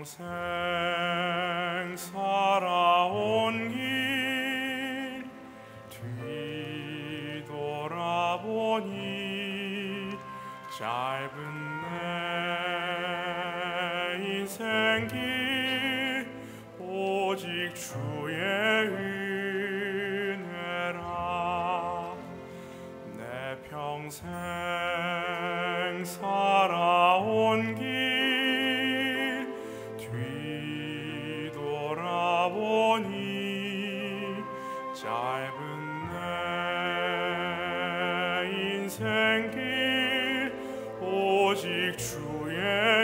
평생 살아온 길 뒤돌아보니 짧은 내 인생 길 오직 주의 은혜라. 내 평생 살아온 길 뒤돌아보니 짧은 내 인생 길 오직 주의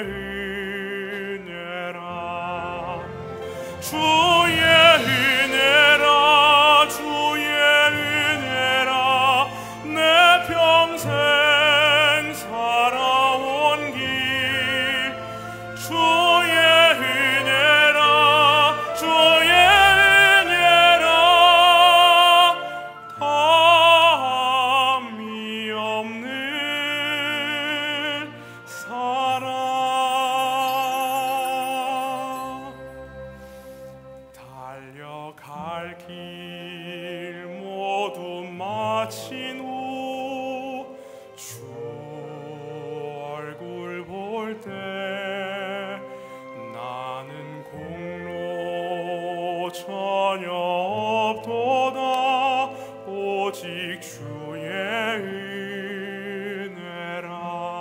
은혜라. 주의 은혜라 주의 은혜라 내 평생 살아온 길 주의 은혜라 주의 은혜라 담이 없는 사랑. 달려갈 길 모두 마친 후 주 얼굴 볼 때 나는 공로 전혀 없도다 오직 주의 은혜라.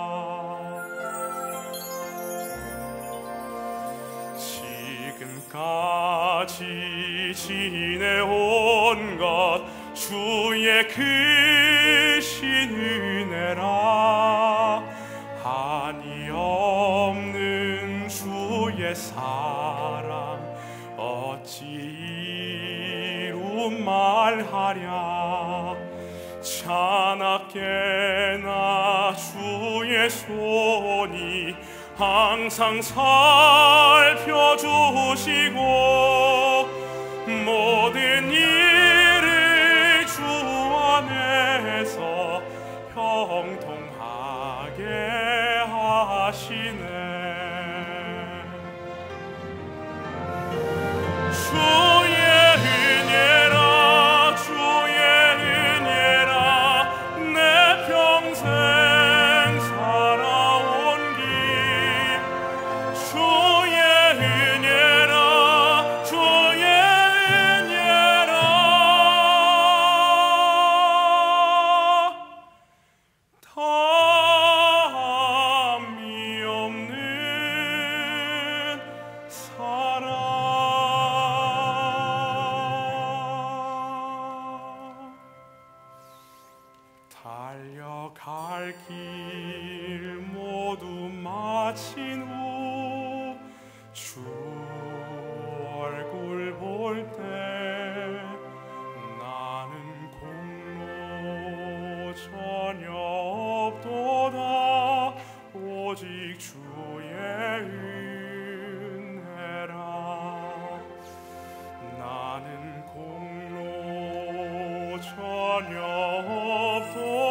지금까지 지내온 것 주의 크신 은혜라. 한이 없는 주의 사랑 어찌 이루 말하랴. 자나깨나 주의 손이 항상 살펴주시고 모든 일을 주 안에서 형통하게 하시네. 주의 은혜라 주의 은혜라 내 평생 살아온 길 주의 은혜라 주의 은혜라 담이 없는 사랑. 달려갈 길 모두 마친 후 주 얼굴 볼 때 나는 공로 전혀 없도다 오직 주의 은혜라. 나는 공로 전혀 없도다